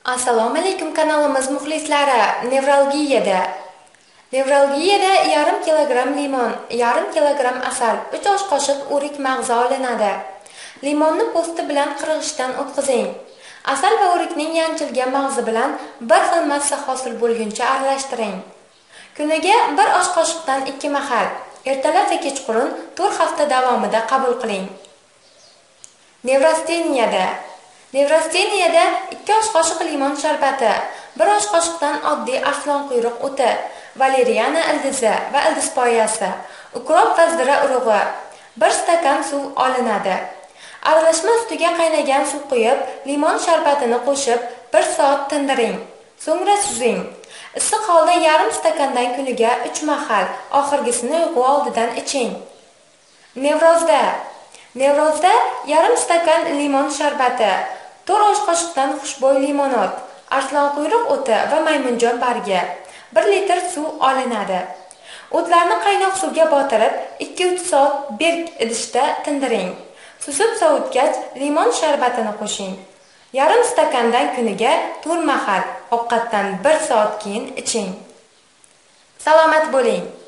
Assalomu alaykum kanalimiz muxlislari. Nevralgiyada yarim kilogramm limon, yarim kilogramm asal, 3 osh qoshiq o'rik mag'zi olinadi. Limonni po'sti bilan qirg'ichdan o'tkazing. Asal va o'rikning yanchilgan mag'zi bilan bir xil massa hosil bo'lguncha aralashtiring. Kuniga 1 osh qoshiqdan 2 mahal, ertalab va kechqurun 4 hafta davomida qabul qiling. Nevrasteniyada 2 osh qoshiq limon sharbati, 1 osh qoshiqdan oddiy arslon quyruq o'ti, valeriana ildizi va ildiz poyasi, ukrop va zira urug'i, 1 stakan suv olinadi. Aralashma ustiga qaynagan suv quyib, limon sharbatini qo'shib 1 soat tindiring. So'ngra suzing. Issiq holda yarim stakandan kuniga 3 mahal, oxirgisini uyqu oldidan iching. Nevrozda yarim stakan limon sharbati, 4 osh qoshiqdan xushbo'y limonot, arslon quyruq o'ti va maymunjon bargi, 1 litr suv olinadi. O'tlarni qaynoq suvga botirib, 2-3 soat berk idishda tindiring. Suzib sovutgach, limon sharbatini qo'shing. Yarim stakandan kuniga 4 mahal, ovqatdan 1 soat keyin iching. Salomat bo'ling.